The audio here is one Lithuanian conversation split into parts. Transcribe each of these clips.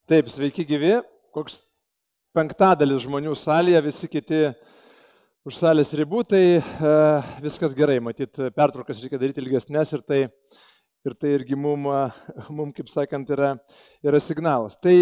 Taip, sveiki gyvi. Koks penktadalis žmonių salėje, visi kiti už salės ribų, tai viskas gerai. Matyt, pertraukas reikia daryti ilgesnės ir tai irgi mum, kaip sakant, yra signalas. Tai,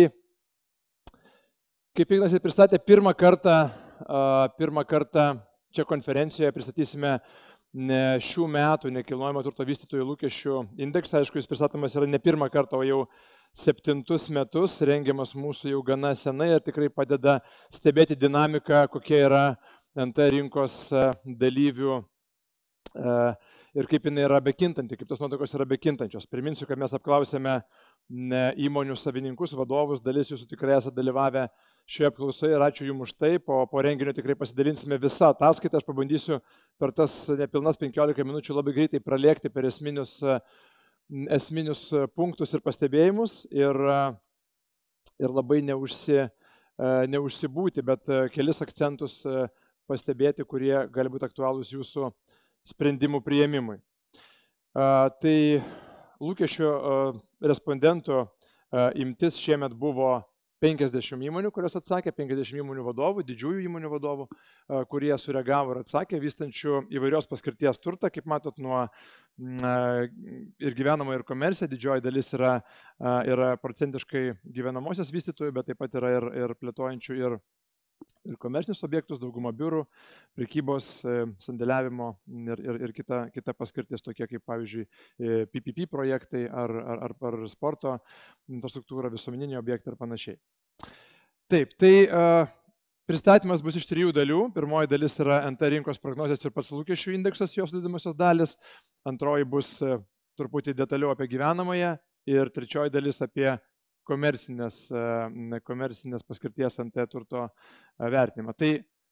kaip Ignas ir pristatė, pirmą kartą čia konferencijoje pristatysime šių metų nekilnojamo turto vystytojų lūkesčių indeksą. Aišku, jis pristatomas yra ne pirmą kartą, o jau 7 metus, rengiamas mūsų jau gana senai ir tikrai padeda stebėti dinamiką, kokia yra NT rinkos dalyvių ir kaip jinai yra bekintanti, kaip tos nuotaikos yra bekintančios. Priminsiu, kad mes apklausėme įmonių savininkus, vadovus, dalis jūsų tikrai esate dalyvavę šioje apklausoje ir ačiū Jums už tai. Po renginio tikrai pasidalinsime visą ataskaitą. Aš pabandysiu per tas nepilnas 15 minučių labai greitai pralėkti per esminius punktus ir pastebėjimus ir labai neužsibūti, bet kelis akcentus pastebėti, kurie gali būti aktualūs jūsų sprendimų priėmimui. Tai lūkesčių respondentų imtis šiemet buvo 50 įmonių, kurios atsakė, 50 įmonių vadovų, didžiųjų įmonių vadovų, kurie sureagavo ir atsakė, vystančių įvairios paskirties turtą, kaip matot, nuo ir gyvenamo ir komercija, didžioji dalis yra procentiškai gyvenamosios vystytojų, bet taip pat yra ir plėtojančių ir komercinius objektus, dauguma biurų, prekybos, sandėliavimo ir kita paskirtis, tokie kaip pavyzdžiui PPP projektai ar sporto infrastruktūra, visuomeniniai objektai ir panašiai. Taip, tai pristatymas bus iš 3 dalių. Pirmoji dalis yra NT rinkos prognozės ir pats lūkesčių indeksas, jos sudedamosios dalis. Antroji bus truputį detaliau apie gyvenamąją ir trečioji dalis apie komercinės paskirties NT turto vertinimą. Tai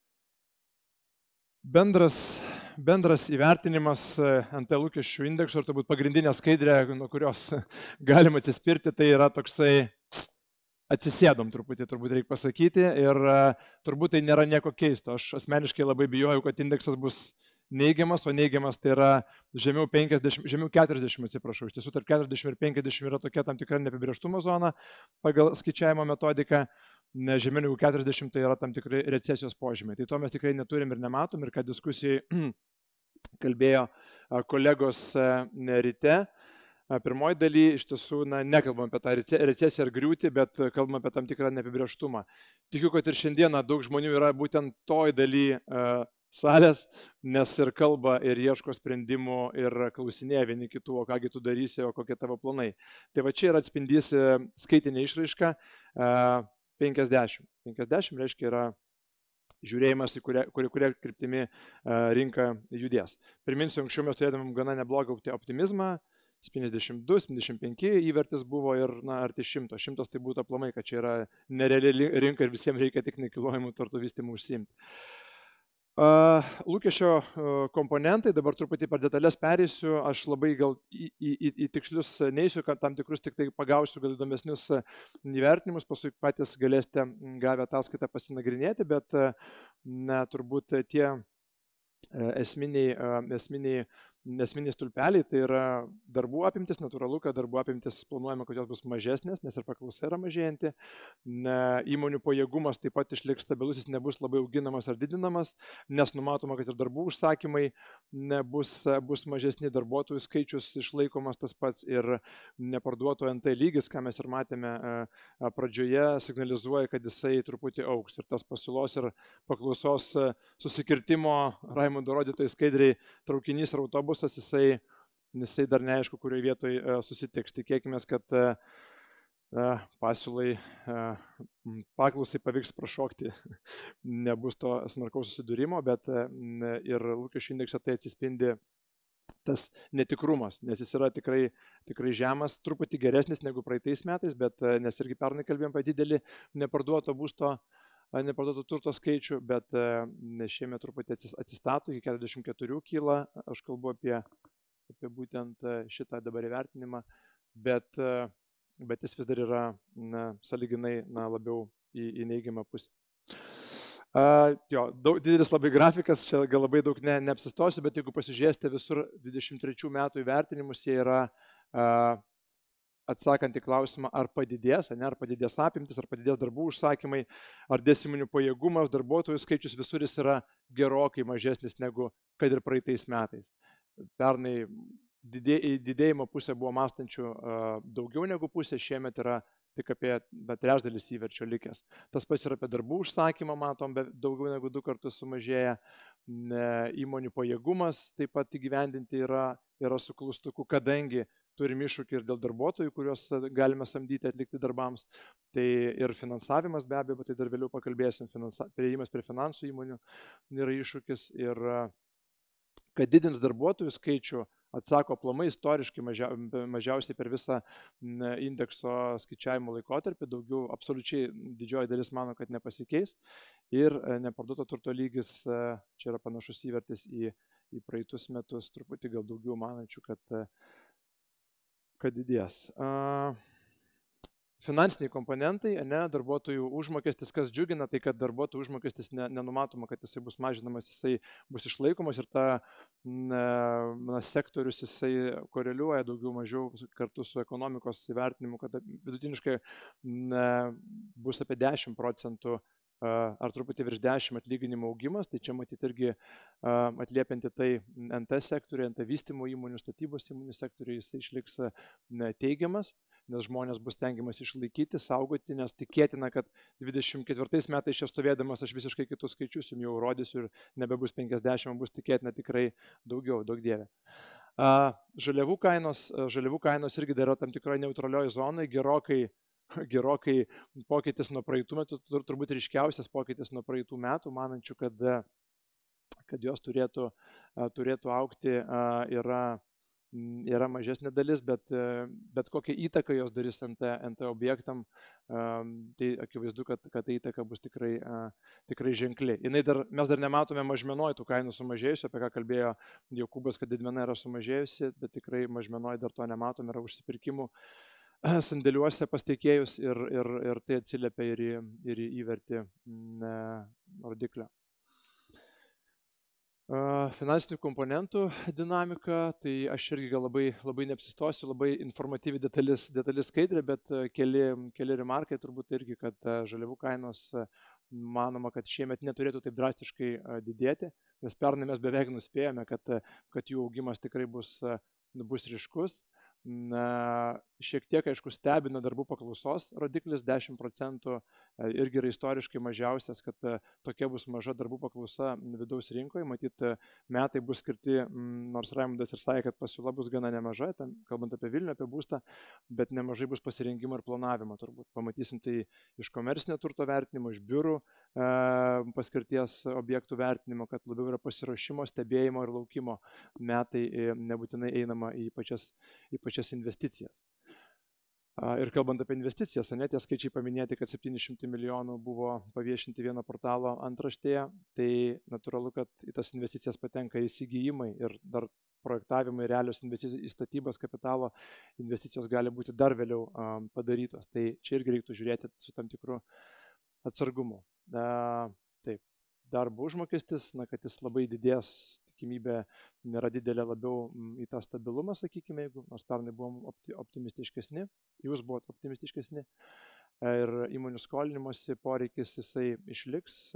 bendras įvertinimas NT lūkesčių indekso ir turbūt pagrindinė skaidrė, nuo kurios galima atsispirti, tai yra toksai atsisėdom truputį, turbūt reikia pasakyti, ir turbūt tai nėra nieko keisto. Aš asmeniškai labai bijojau, kad indeksas bus neigiamas, o neigiamas tai yra žemiau 40, atsiprašau. Iš tiesų, tarp 40 ir 50 yra tokia tam tikra neapibrėžtumo zona pagal skaičiavimo metodiką. Žemiau negu 40 tai yra tam tikrai recesijos požymiai. Tai to mes tikrai neturim ir nematom, ir ką diskusijai kalbėjo kolegos ryte. Pirmoji daly iš tiesų nekalbam apie tą recesiją ar griūtį, bet kalbam apie tam tikrą neapibrėžtumą. Tikiu, kad ir šiandieną daug žmonių yra būtent toj daly salės, nes ir kalba, ir ieško sprendimų, ir klausinėja vieni kitų, o kągi tu darysi, o kokie tavo planai. Tai va čia yra atspindys skaitinė išraiška 50. 50 reiškia yra žiūrėjimas, į kuria kryptimi rinka judės. Priminsiu, anksčiau mes turėdami gana neblogą optimizmą, 52, 75 įvertis buvo ir arti 100. 100 tai būtų aplamai, kad čia yra nereali rinka ir visiems reikia tik nekilnojamų turto vystymu užsiimti. Lūkesčio komponentai, dabar truputį per detalės perėsiu, aš labai gal į tikslius neįsiu, kad tam tikrus tik tai pagausiu gal įdomesnius įvertinimus, paskui patys galėsite gavę ataskaitą pasinagrinėti, bet turbūt tie esminiai stulpeliai, tai yra darbų apimtis, natūralu, kad darbų apimtis planuojama, kad jos bus mažesnės, nes ir paklausa yra mažėjanti. Įmonių pajėgumas taip pat išliks stabilus, jis nebus labai auginamas ar didinamas, nes numatoma, kad ir darbų užsakymai bus mažesni, darbuotojų skaičius išlaikomas tas pats ir neparduoto NT lygis, ką mes ir matėme pradžioje, signalizuoja, kad jisai truputį augs. Ir tas pasiūlos ir paklausos susikirtimo, Raimundo rodytojai skaidriai, traukinys ar autobusas, jisai dar neaišku, kurioje vietoje susitiks. Tikėkime, kad paklausai pavyks prašokti, nebus to smarkaus susidūrimo, bet ir lūkesčių indekse tai atsispindi tas netikrumas, nes jis yra tikrai žemas, truputį geresnis negu praeitais metais, bet nes irgi pernai kalbėjom apie didelį neparduoto turto skaičių, bet šiemet truputį atsistato, iki 44 kyla, aš kalbu apie būtent šitą dabar įvertinimą, bet jis vis dar yra sąlyginai labiau į neigiamą pusę. Didelis labai grafikas, čia gal labai daug neapsistosiu, bet jeigu pasižiūrėsite visur 23 metų įvertinimus, jie yra atsakant į klausimą, ar padidės, ar padidės apimtis, ar padidės darbų užsakymai, ar dės įmonių pajėgumas, darbuotojų skaičius, visur jis yra gerokai mažesnis negu kad ir praeitais metais. Pernai didėjimo pusė buvo mąstančių daugiau negu pusė, šiemet yra tik apie trečdalis įverčio likęs. Tas pats ir apie darbų užsakymą, matom, daugiau negu 2 kartus sumažėja. Įmonių pajėgumas taip pat įgyvendinti yra su klaustuku, kadangi turim iššūkį ir dėl darbuotojų, kuriuos galime samdyti atlikti darbams. Tai ir finansavimas be abejo, bet tai dar vėliau pakalbėsim, priėjimas prie finansų įmonių yra iššūkis ir kad didins darbuotojų skaičių, atsako aplamai istoriškai mažiausiai per visą indekso skaičiavimo laikotarpį, daugiau absoliučiai didžioji dalis mano, kad nepasikeis ir neparduoto turto lygis, čia yra panašus įvertis į praeitus metus, truputį gal daugiau manančių, kad didės. Finansiniai komponentai, darbuotojų užmokestis, kas džiugina, tai kad darbuotojų užmokestis nenumatoma, kad jisai bus mažinamas, jisai bus išlaikomas ir sektorius jisai koreliuoja daugiau mažiau kartu su ekonomikos įvertinimu, kad vidutiniškai bus apie 10% ar truputį virš 10 atlyginimo augimas, tai čia matyti irgi atliepianti tai NT sektoriuje, NT vystymo įmonių, statybos įmonių sektoriuje jisai išliks teigiamas, nes žmonės bus tengiamas išlaikyti, saugoti, nes tikėtina, kad 24 metais čia stovėdamas aš visiškai kitus skaičius jums jau rodysiu ir nebebus 50, bus tikėtina tikrai daugiau, daug dievė. Žaliavų kainos irgi dar yra tam tikroje neutralioje zonoje, gerokai pokytis nuo praeitų metų, turbūt ryškiausias pokytis nuo praeitų metų, manančių, kad jos turėtų augti, yra mažesnė dalis, bet kokia įtaka jos darys NT objektam, tai akivaizdu, kad ta įtaka bus tikrai ženkli. Mes dar nematome mažmenoj tų kainų sumažėjusių, apie ką kalbėjo Jokūbas, kad didmena yra sumažėjusi, bet tikrai mažmenoj dar to nematome, yra užsipirkimų sandėliuose pas tiekėjus ir tai atsiliepia ir į įvertį rodiklio. Finansinių komponentų dinamika, tai aš irgi gal labai neapsistosiu, labai informatyvi detali skaidrė, bet keli remarkai turbūt irgi, kad žaliavų kainos manoma, kad šiemet neturėtų taip drastiškai didėti, nes pernai mes beveik nuspėjome, kad jų augimas tikrai bus ryškus. Šiek tiek, aišku, stebina darbų paklausos rodiklis 10%, irgi yra istoriškai mažiausias, kad tokia bus maža darbų paklausa vidaus rinkoje. Matyt, metai bus skirti, nors Raimundas ir sakė, kad pasiūla bus gana nemaža, kalbant apie Vilnių, apie būstą, bet nemažai bus pasirengimo ir planavimo turbūt. Pamatysim tai iš komercinio turto vertinimo, iš biurų paskirties objektų vertinimo, kad labiau yra pasiruošimo, stebėjimo ir laukimo metai, nebūtinai einama į pačias investicijas. Ir kalbant apie investicijas, tie skaičiai paminėti, kad 700 milijonų buvo paviešinti vieno portalo antraštėje, tai natūralu, kad į tas investicijas patenka įsigijimai ir dar projektavimai, realios investicijos į statybas, kapitalo investicijos gali būti dar vėliau padarytos. Tai čia irgi reiktų žiūrėti su tam tikru atsargumu. Taip, darbo užmokestis, kad jis labai didės, tikimybė nėra didelė, labiau į tą stabilumą, sakykime, jeigu nors pernai buvom optimistiškesni, jūs buvote optimistiškesni ir įmonių skolinimosi poreikis jisai išliks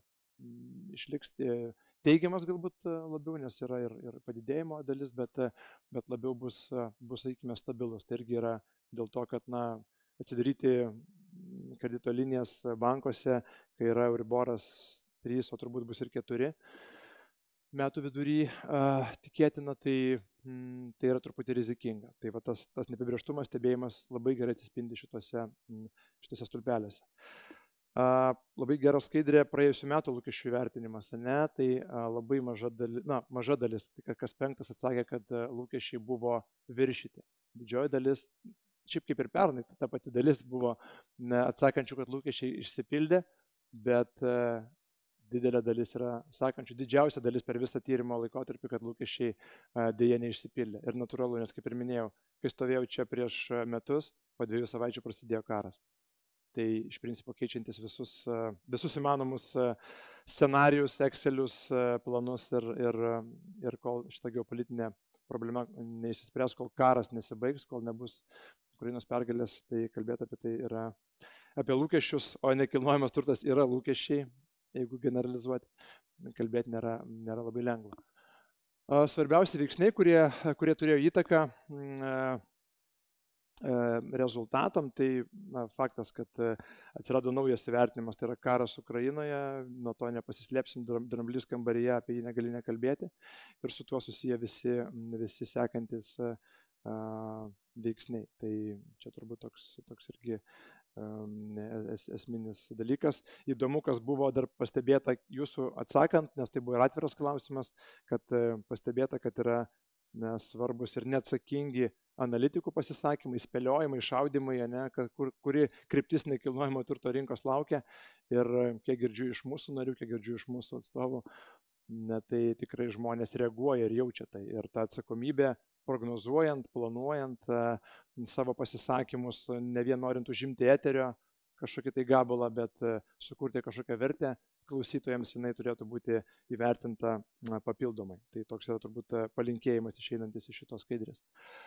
teigiamas galbūt labiau, nes yra ir padidėjimo dalis, bet labiau bus, sakykime, stabilus. Tai irgi yra dėl to, kad atsidaryti kredito linijas bankuose, kai yra Euriboras 3, o turbūt bus ir 4 metų vidury tikėtina, tai yra truputį rizikinga. Tai va tas neapibrėžtumas, stebėjimas labai gerai atsispindi šitose stulpelėse. Labai gera skaidrė praėjusių metų lūkesčių įvertinimas, tai labai maža dalis, tai kas 5 atsakė, kad lūkesčiai buvo viršyti. Didžioji dalis, šiaip kaip ir pernai, ta pati dalis buvo atsakančių, kad lūkesčiai išsipildė, bet didelė dalis yra sakančių, didžiausia dalis per visą tyrimo laikotarpį, kad lūkesčiai dėja neišsipildė. Ir natūralu, nes kaip ir minėjau, kai stovėjau čia prieš metus, po 2 savaičių prasidėjo karas. Tai iš principo keičiantis visus įmanomus scenarius, Excelius, planus ir kol šita geopolitinė problema neišsispręs, kol karas nesibaigs, kol nebus Ukrainos pergalės, tai kalbėti apie tai yra apie lūkesčius, o nekilnojamas turtas yra lūkesčiai, jeigu generalizuoti, kalbėti nėra labai lengva. Svarbiausi veiksniai, kurie turėjo įtaką rezultatam, tai faktas, kad atsirado naujas įvertinimas, tai yra karas Ukrainoje, nuo to nepasislėpsim, dramblys kambaryje, apie jį negali nekalbėti ir su tuo susiję visi sekantis veiksniai. Tai čia turbūt toks irgi esminis dalykas. Įdomu, kas buvo dar pastebėta jūsų atsakant, nes tai buvo ir atviras klausimas, kad pastebėta, kad yra svarbus ir neatsakingi analitikų pasisakymai, spėliojimai, šaudimai, kuri kryptis nekilnojamo turto rinkos laukia. Ir kiek girdžiu iš mūsų narių, kiek girdžiu iš mūsų atstovų, tai tikrai žmonės reaguoja ir jaučia tai. Ir ta atsakomybė, prognozuojant, planuojant savo pasisakymus, ne vien norint užimti eterio kažkokį tai gabalą, bet sukurti kažkokią vertę klausytojams, jinai turėtų būti įvertinta papildomai. Tai toks yra turbūt palinkėjimas išeinantis iš šitos skaidrės.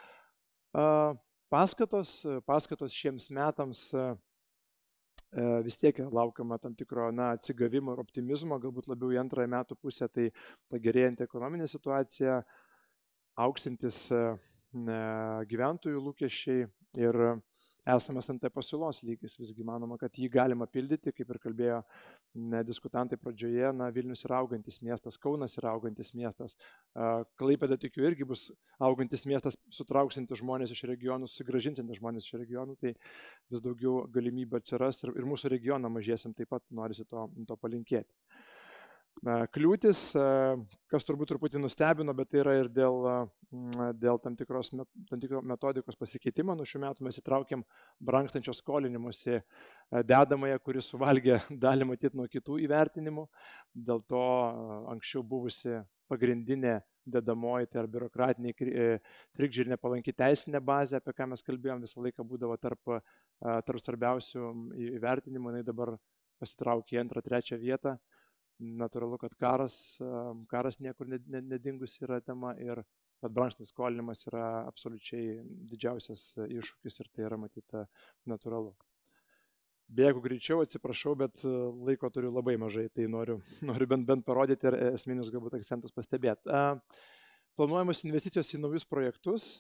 Paskatos šiems metams vis tiek laukiama tam tikro atsigavimo ir optimizmo, galbūt labiau į antrąją metų pusę, tai pagerėjanti ekonominė situacija, auksintis gyventojų lūkesčiai ir esamas NT pasiūlos lygis. Visgi manoma, kad jį galima pildyti, kaip ir kalbėjo diskutantai pradžioje, Vilnius yra augantis miestas, Kaunas yra augantis miestas, Klaipėda, tikiu, irgi bus augantis miestas, sutrauksintis žmonės iš regionų, susigrąžinsintis žmonės iš regionų, tai vis daugiau galimybių atsiras ir mūsų regioną mažėsim, taip pat norisi to palinkėti. Kliūtis, kas turbūt truputį nustebino, bet tai yra ir dėl tam tikro metodikos pasikeitimo. Nuo šių metų mes įtraukėm brangstančio skolinimuose dedamąją, kuris suvalgė dalį matyti nuo kitų įvertinimų. Dėl to anksčiau buvusi pagrindinė dedamoji, tai ar biurokratiniai trikdžiai ir nepalanki teisinė bazė, apie ką mes kalbėjom, visą laiką būdavo tarp svarbiausių įvertinimų, jinai dabar pasitraukė į 2., 3 vietą. Natūralu, kad karas niekur nedingus yra tema ir brangstantis skolinimas yra absoliučiai didžiausias iššūkis ir tai yra matyta natūralu. Bėgu greičiau, atsiprašau, bet laiko turiu labai mažai, tai noriu bent parodyti ir esminius galbūt akcentus pastebėti. Planuojamos investicijos į naujus projektus.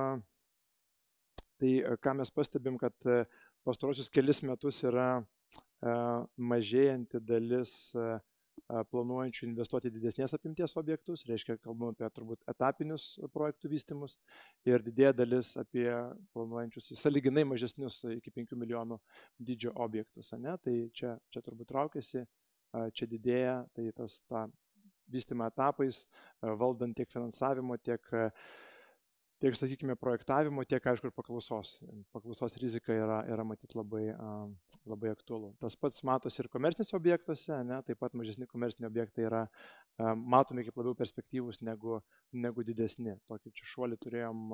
Tai ką mes pastebim, kad pastarosius kelis metus yra mažėjanti dalis planuojančių investuoti didesnės apimties objektus, reiškia, kalbam apie turbūt etapinius projektų vystymus ir didėja dalis apie planuojančius į sąlyginai mažesnius iki 5 milijonų dydžio objektus. Tai čia turbūt traukiasi, čia didėja, tai tą vystymą etapais, valdant tiek finansavimo, tiek sakykime, projektavimo, tiek, aišku, ir paklausos rizika yra matyti labai aktualu. Tas pats matosi ir komerciniuose objektuose, taip pat mažesni komerciniai objektai yra matomi kaip labiau perspektyvūs negu didesni. Tokį čia šuolį turėjom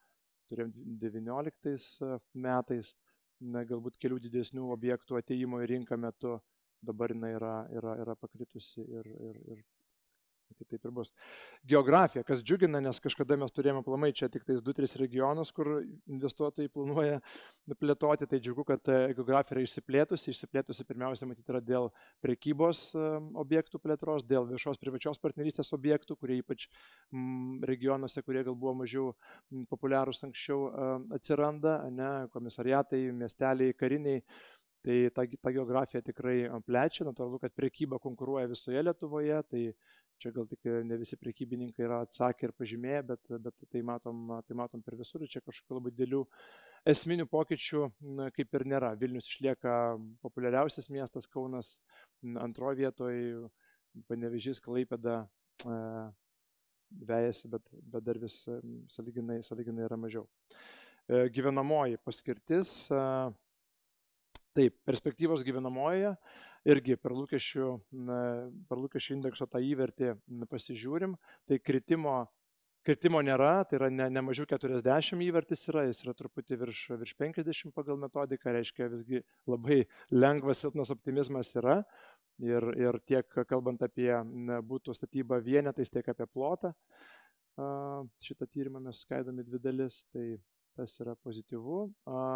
19 metais, galbūt kelių didesnių objektų ateimo į rinką metu, dabar jinai yra pakritusi ir taip ir bus. Geografija, kas džiugina, nes kažkada mes turėjome aplamai čia tik tais 2-3 regionus, kur investuotojai planuoja plėtoti, tai džiugu, kad geografija yra išsiplėtusi pirmiausia, matyti, yra dėl prekybos objektų plėtros, dėl viešos privačios partnerystės objektų, kurie ypač regionuose, kurie gal buvo mažiau populiarūs anksčiau atsiranda, komisariatai, miesteliai, kariniai. Tai ta geografija tikrai plečia, natūralu, kad prekyba konkuruoja visoje Lietuvoje, tai čia gal tik ne visi prekybininkai yra atsakę ir pažymėję, bet tai matom per visur, čia kažkokių labai didelių esminių pokyčių kaip ir nėra. Vilnius išlieka populiariausias miestas, Kaunas antroje vietoje, Panevėžys, Klaipėda vejasi, bet dar vis sąlyginai yra mažiau. Gyvenamoji paskirtis. Taip, perspektyvos gyvenamojoje irgi per lūkesčių indekso tą įvertį pasižiūrim, tai kritimo nėra, tai yra ne mažiau 40 įvertis yra, jis yra truputį virš 50 pagal metodiką, reiškia visgi labai lengvas silpnas optimizmas yra ir tiek kalbant apie būtų statybą vienetais, tiek apie plotą. Šitą tyrimą mes skaidome 2 dalis, tai tas yra pozityvu.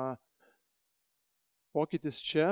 Pokytis čia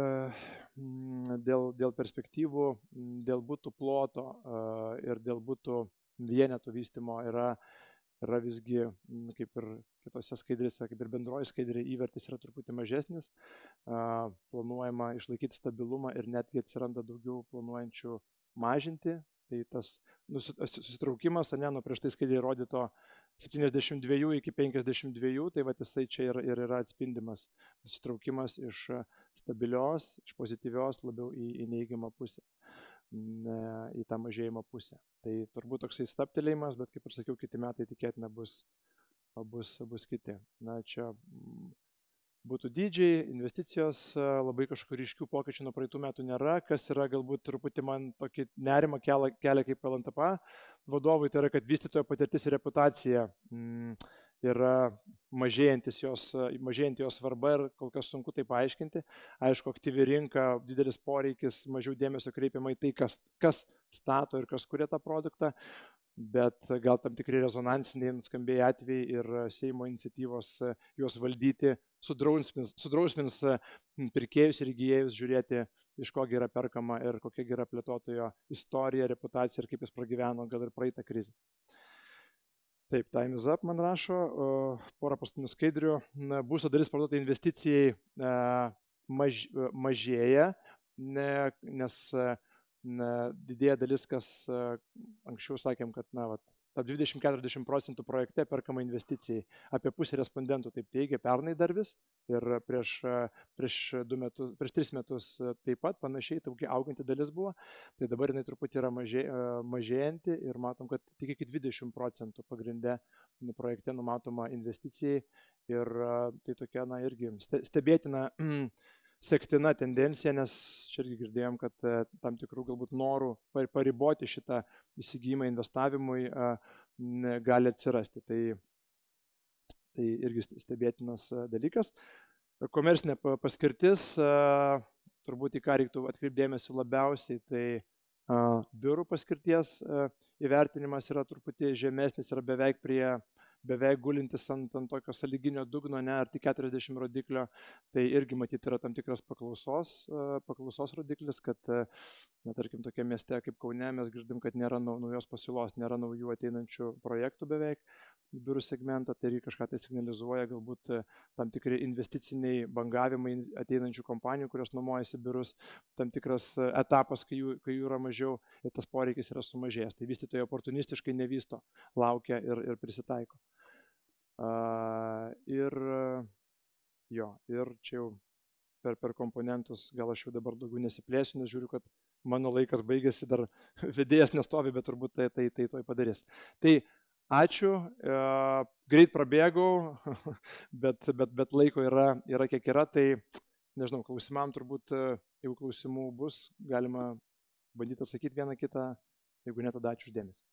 dėl perspektyvų, dėl butų ploto ir dėl butų vienetų vystymo yra visgi, kaip ir kitose skaidrėse, kaip ir bendroji skaidrė, įvertis yra truputį mažesnis, planuojama išlaikyti stabilumą ir netgi atsiranda daugiau planuojančių mažinti. Tai tas susitraukimas, nuo prieš tai skaidriai rodyto 72 iki 52, tai va jisai čia ir yra atspindimas susitraukimas iš stabilios, iš pozityvios labiau į neigiamą pusę, į tą mažėjimo pusę. Tai turbūt toksai stabtelėjimas, bet kaip ir sakiau, kiti metai tikėtina bus kiti. Čia būtų dydžiai, investicijos, labai kažkokių ryškių pokyčių nuo praeitų metų nėra, kas yra galbūt truputį man tokį nerimą kelia kaip LNTP vadovui, tai yra, kad vystytojo patirtis ir reputacija yra mažėjanti jos svarba ir kol kas sunku tai paaiškinti. Aišku, aktyvi rinka, didelis poreikis, mažiau dėmesio kreipiama į tai, kas stato ir kas kuria tą produktą, bet gal tam tikri rezonansiniai nuskambėjai atvejai ir Seimo iniciatyvos juos valdyti sudrausmins pirkėjus ir įgijėjus žiūrėti, iš kogi yra perkama ir kokia yra plėtotojo istorija, reputacija ir kaip jis pragyveno gal ir praeitą krizę. Taip, time is up, man rašo, porą paskutinių skaidrių. Būsto dalis parduota investicijai mažėja, nes didėja dalis, kas anksčiau sakėm, kad tarp 20–40% projekte perkama investicijai. Apie pusę respondentų taip teigia pernai dar vis ir prieš 3 metus taip pat panašiai auganti dalis buvo. Tai dabar jinai truputį yra mažėjanti ir matom, kad tik iki 20% pagrinde projekte numatoma investicijai ir tai tokia irgi stebėtina sektina tendencija, nes čia irgi girdėjom, kad tam tikrų galbūt norų pariboti šitą įsigijimą investavimui gali atsirasti. Tai irgi stebėtinas dalykas. Komercinė paskirtis, turbūt į ką reiktų atkreipdėmėsi labiausiai, tai biurų paskirties įvertinimas yra truputį žemesnis, yra beveik gulintis ant tokio sąlyginio dugno, ar tik 40 rodiklio, tai irgi matyti yra tam tikras paklausos rodiklis, kad, tarkim, tokia mieste kaip Kaune mes girdim, kad nėra naujos pasiūlos, nėra naujų ateinančių projektų beveik biurų segmentą, tai irgi kažką tai signalizuoja, galbūt tam tikri investiciniai bangavimai ateinančių kompanijų, kurios nuomojasi biurus, tam tikras etapas, kai jų yra mažiau ir tas poreikis yra sumažėjęs. Tai vystytojai oportunistiškai nevysto, laukia ir prisitaiko. Ir čia jau per komponentus, gal aš jau dabar daugiau nesiplėsiu, nes žiūriu, kad mano laikas baigėsi, dar vedėjas nestovi, bet turbūt tai toj padarys. Tai ačiū, greit prabėgau, bet laiko yra kiek yra, tai nežinau, klausimam turbūt, jeigu klausimų bus, galima bandyti atsakyti vieną kitą, jeigu ne, tada ačiū uždėmesį.